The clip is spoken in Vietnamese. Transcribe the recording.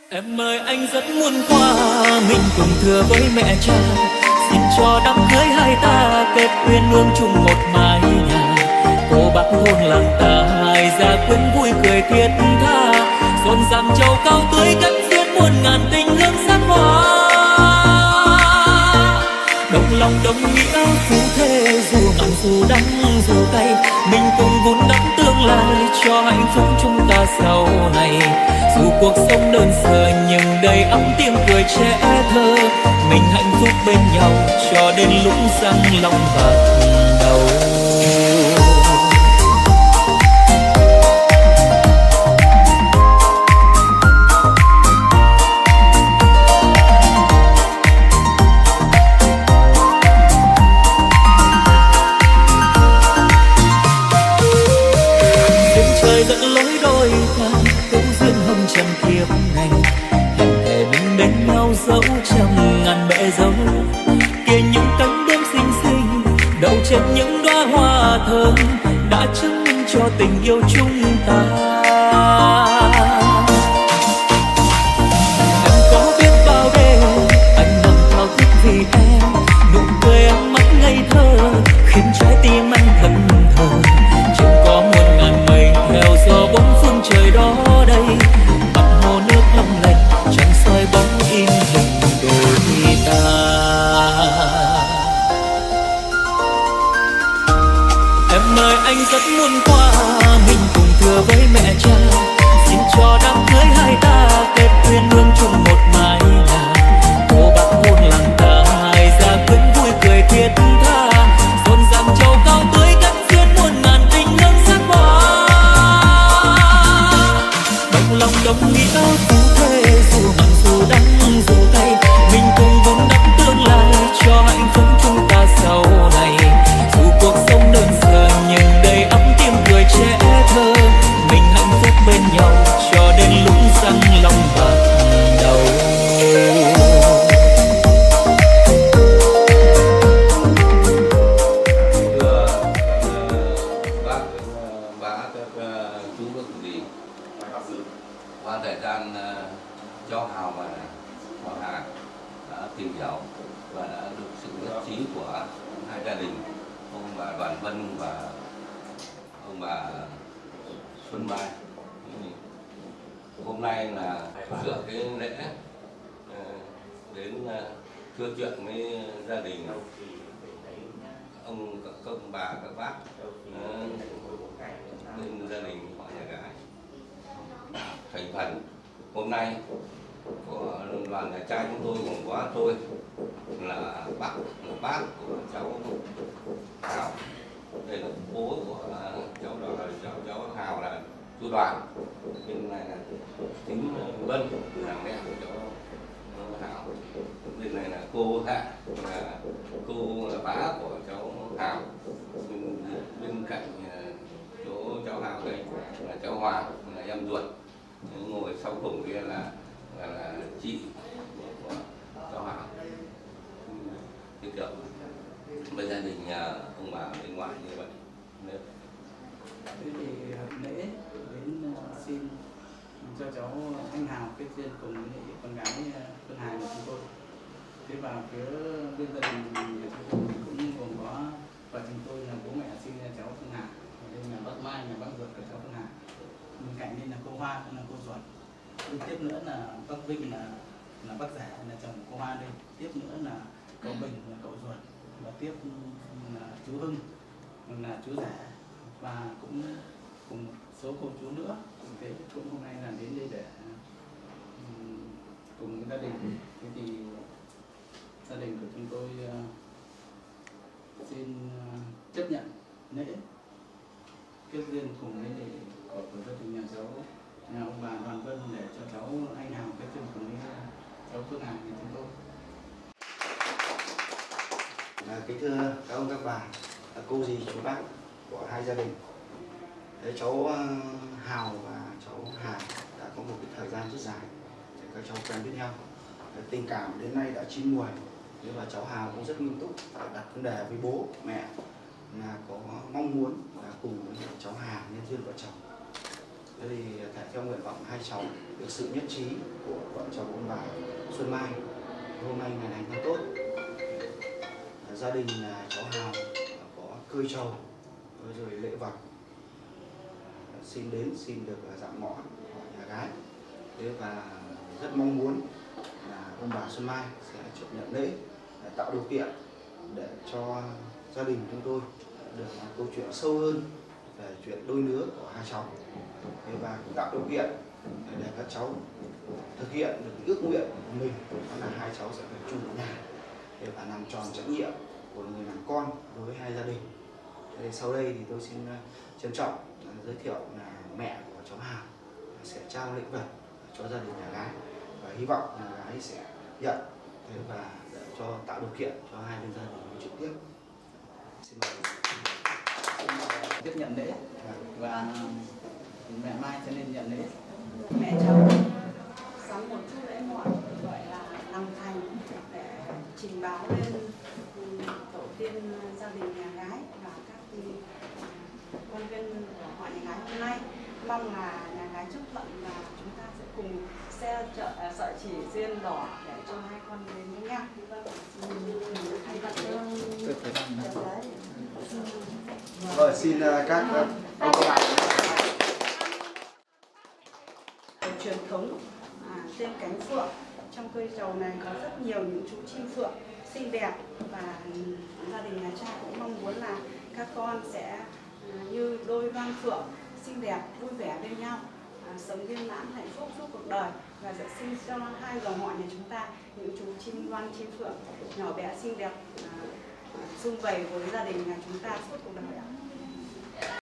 Em ơi anh rất muốn qua mình cùng thưa với mẹ cha, xin cho đám cưới hai ta kết uyên ương chung một mái nhà. Cô bác hôn làng ta hai gia quyến vui cười thiết tha, rộn ràng châu cao tưới cất duyên muôn ngàn tình hương sắc hoa. Đồng lòng đồng nghĩa phú thế, dù mặn dù đắng dù cay, mình cùng vun đắp tương lai cho hạnh phúc chúng ta sau này. Dù cuộc sống đơn sơ nhưng đầy ấm tiếng cười trẻ thơ, mình hạnh phúc bên nhau cho đến lúc răng long bạc đầu. Trăm kiếp này hẹn thề mình bên nhau dẫu trăm ngàn bể dâu, kia những cánh đêm xinh xinh đậu trên những đóa hoa thơm đã chứng minh cho tình yêu chúng ta. Em có biết bao đêm anh nằm thao thức vì em, nụ cười em mắt ngây thơ khiến trái tim anh thẫn thờ. Chẳng có muôn ngàn mây theo gió bốn phương trời đó đây, long lanh chẳng soi bóng in hình đôi ta. Em ơi anh rất muốn qua mình cùng thưa với mẹ cha, xin cho đám cưới hai ta kết uyên ương chung một mái nhà. Cô bác hôn làng ta hai gia quyến vui cười thiết tha, rộn ràng châu cao tưới cất duyên muôn ngàn tình hương sắc hoa. Đồng lòng đồng nghĩa phú thế, dù mặn dù đắng dù cay, mình cùng vun đắp tương lai cho hạnh phúc chúng ta sau này. Dù cuộc sống đơn sơ nhưng đầy ấm tiếng cười trẻ thơ, mình hạnh phúc bên nhau cho đến lúc răng long bạc đầu. Qua thời gian cho Hào và Hà đã tìm hiểu và đã được sự nhất trí của hai gia đình, ông bà Đoàn Vân và ông bà Xuân Mai. Hôm nay là dựa cái lễ đến thưa chuyện với gia đình ông các bà các bác bên gia đình họ nhà gái. Thành phần hôm nay của đoàn nhà trai chúng tôi gồm có tôi là bác của cháu Hào, đây là bố của cháu Hào là chú Đoàn, bên này là chính Vân là mẹ của cháu Hào, bên này là cô Hạ là cô là bá của cháu Hào, bên cạnh chỗ cháu Hào đây là cháu Hoàng là em ruột, ngồi sau cùng kia là chị của cháu Hào. Như kiểu với gia đình nhà ông bà bên ngoài như vậy. Thế thì lễ đến xin cho cháu anh Hào kết duyên cùng với con gái Phương Hà của chúng tôi. Thế vào phía bên gia đình nhà chúng tôi cũng gồm có và chúng tôi là bố mẹ sinh ra cháu Phương Hà, ở đây là bác Mai là bác ruột của cháu Phương Hà, bên cạnh đây là cô Hoa cũng là cô ruột, tiếp nữa là bác Vinh là bác rể là chồng cô Hoa đây, tiếp nữa là cậu Bình là cậu ruột, và tiếp là chú Hưng là chú rể, và cũng cùng một số cô chú nữa. Thế cũng hôm nay là đến đây để cùng gia đình. Thế thì gia đình của chúng tôi xin chấp nhận lễ kết duyên cùng với của gia đình nhà cháu, nhà ông bà Đoàn Vân, để cho cháu anh Hào kết duyên cùng với cháu Phương Hà của chúng tôi. Kính thưa các ông các bà, cô dì chú bác của hai gia đình. Đấy, cháu Hào và cháu Hà đã có một cái thời gian rất dài để các cháu quen biết nhau. Tình cảm đến nay đã chín mùi. Và cháu Hào cũng rất nghiêm túc đặt vấn đề với bố mẹ là có mong muốn là cùng với cháu Hà nhân duyên vợ chồng. Thế thì theo nguyện vọng hai cháu được sự nhất trí của vợ chồng ông bà Xuân Mai, hôm nay ngày này tháng tốt, gia đình cháu Hào có cơi trầu rồi lễ vật xin được dạm ngõ của nhà gái. Thế và rất mong muốn là ông bà Xuân Mai sẽ chấp nhận lễ, tạo điều kiện để cho gia đình chúng tôi được câu chuyện sâu hơn về chuyện đôi lứa của hai cháu, và cũng tạo điều kiện để các cháu thực hiện được ước nguyện của mình, đó là hai cháu sẽ phải chung một nhà và làm tròn trách nhiệm của người làm con đối với hai gia đình. Thì sau đây thì tôi xin trân trọng giới thiệu là mẹ của cháu Hào sẽ trao lễ vật cho gia đình nhà gái, và hy vọng là gái sẽ nhận và để cho tạo điều kiện cho hai bên gia đình trực tiếp. Xin mời. Tiếp nhận lễ và mẹ Mai cho nên nhận lễ. Mẹ cháu sắm một chút lễ mọn gọi là lòng thành để trình báo lên tổ tiên gia đình nhà gái và các con viên của họ nhà gái hôm nay. Mong là nhà gái chấp thuận và chúng ta sẽ cùng sợi chỉ diên đỏ để cho hai con đến với nhau. Rồi xin các ông các bạn. Truyền thống trên cánh phượng, trong cây trầu này có rất nhiều những chú chim phượng xinh đẹp, và gia đình nhà trai cũng mong muốn là các con sẽ như đôi loan phượng xinh đẹp vui vẻ bên nhau, sống viên mãn hạnh phúc suốt cuộc đời, và sẽ sinh cho hai dòng họ nhà chúng ta những chú chim loan chim phượng nhỏ bé xinh đẹp sum vầy với gia đình nhà chúng ta suốt cuộc đời.